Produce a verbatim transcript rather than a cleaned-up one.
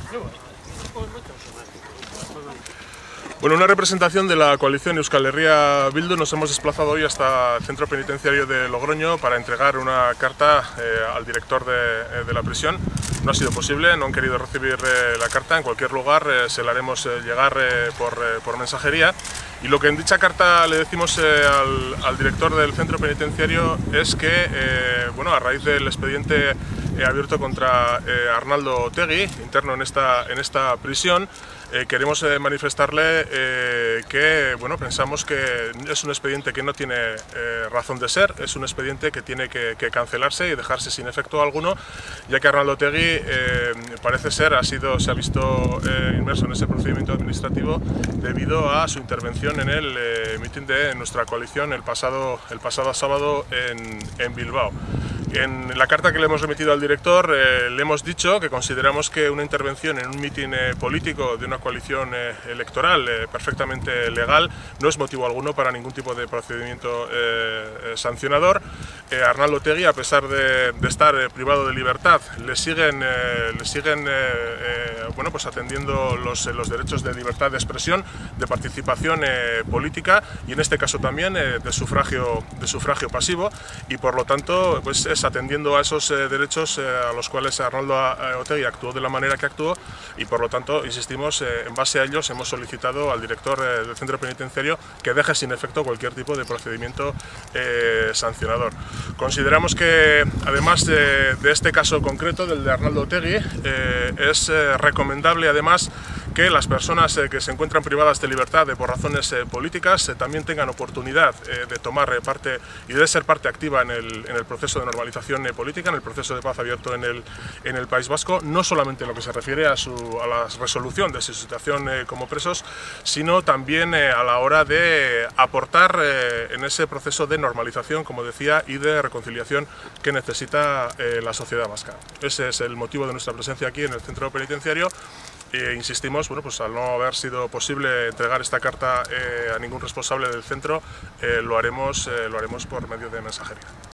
Bueno, una representación de la coalición Euskal Herria Bildu. Nos hemos desplazado hoy hasta el centro penitenciario de Logroño para entregar una carta eh, al director de, de la prisión. No ha sido posible, no han querido recibir eh, la carta. En cualquier lugar eh, se la haremos eh, llegar eh, por, eh, por mensajería. Y lo que en dicha carta le decimos eh, al, al director del centro penitenciario es que, eh, bueno, a raíz del expediente eh, abierto contra eh, Arnaldo Otegi, interno en esta, en esta prisión, Eh, queremos eh, manifestarle eh, que bueno, pensamos que es un expediente que no tiene eh, razón de ser, es un expediente que tiene que, que cancelarse y dejarse sin efecto alguno, ya que Arnaldo Otegi eh, parece ser, ha sido, se ha visto eh, inmerso en ese procedimiento administrativo debido a su intervención en el eh, mitin de nuestra coalición el pasado, el pasado sábado en, en Bilbao. En la carta que le hemos remitido al director eh, le hemos dicho que consideramos que una intervención en un mitin eh, político de una coalición eh, electoral eh, perfectamente legal no es motivo alguno para ningún tipo de procedimiento eh, sancionador. Eh, Arnaldo Otegi, a pesar de, de estar eh, privado de libertad, le siguen, eh, le siguen eh, eh, bueno, pues atendiendo los, los derechos de libertad de expresión, de participación eh, política y en este caso también eh, de, sufragio, de sufragio pasivo, y por lo tanto pues, es atendiendo a esos eh, derechos eh, a los cuales Arnaldo Otegi actuó de la manera que actuó, y por lo tanto, insistimos, eh, en base a ellos hemos solicitado al director eh, del centro penitenciario que deje sin efecto cualquier tipo de procedimiento eh, sancionador. Consideramos que, además de, de este caso concreto, del de Arnaldo Otegi, eh, es eh, recomendable además que las personas eh, que se encuentran privadas de libertad de, por razones eh, políticas eh, también tengan oportunidad eh, de tomar eh, parte y de ser parte activa en el, en el proceso de normalización eh, política, en el proceso de paz abierto en el, en el País Vasco, no solamente en lo que se refiere a, su, a la resolución de su situación eh, como presos, sino también eh, a la hora de aportar eh, en ese proceso de normalización, como decía, y de reconciliación que necesita eh, la sociedad vasca. Ese es el motivo de nuestra presencia aquí en el centro penitenciario. E insistimos, bueno, pues al no haber sido posible entregar esta carta eh, a ningún responsable del centro, eh, lo haremos, eh, lo haremos por medio de mensajería.